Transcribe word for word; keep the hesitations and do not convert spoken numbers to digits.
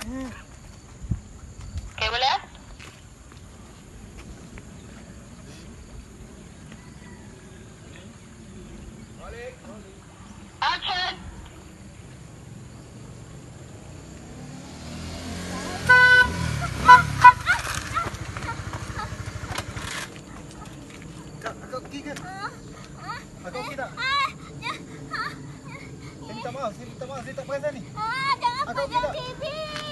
Okay, boleh? Action! Kak, akak okey ke? Akak okey tak? Saya minta maaf, saya minta maaf, saya tak perasan ni. Ah, jangan Akak okey tak? pegang T V.